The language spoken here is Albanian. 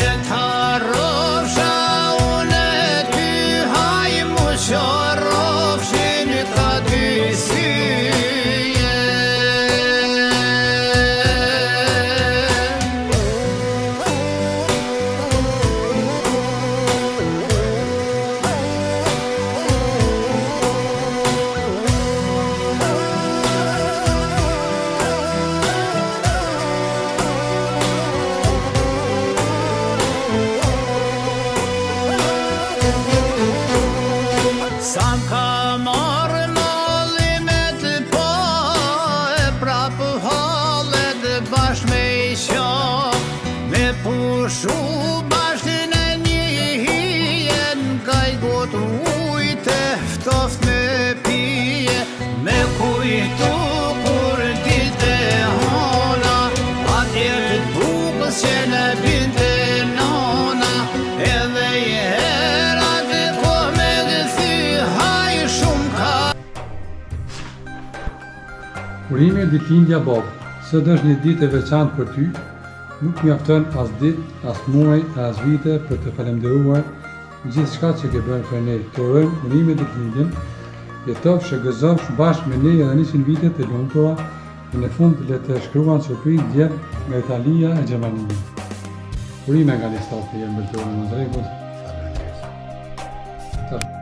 Pushu bashtin e një hije N'kaj gotë ujte ftoft me pije Me kujtu kur dilte hona Atje të bukës që në binte nona Edhe i herat e ko me gëthy haj shumë ka Urime ditëlindja Bob, sot është një ditë e veçantë për ty. Nuk mjafton as ditë, as muaj, as vite për të falenderuar gjithçka që ke bërë për ne. Të urojmë urime ditëlindjen, jetof, shëgëzof bashkë me ne edhe 100 vite të lumtura, dhe në fund le të shkruan surprizë djerë nga Italia e Gjermania. Urime nga një stafë të jenë bërtërë në Mozarikut.